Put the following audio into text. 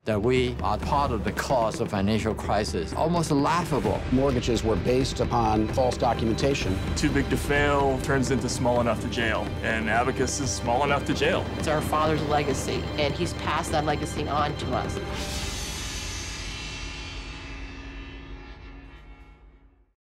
that we are part of the cause of financial crisis. Almost laughable. Mortgages were based upon false documentation. Too big to fail turns into small enough to jail, and Abacus is small enough to jail. It's our father's legacy, and he's passed that legacy on to us.